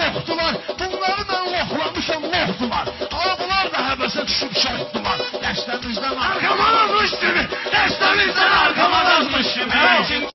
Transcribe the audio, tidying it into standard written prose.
qorxdular. Bunları mən loxlamışam, loxdular. Ama bunlar da həbəsə düşüb şəhiddular. Dəstəmizdən arxama!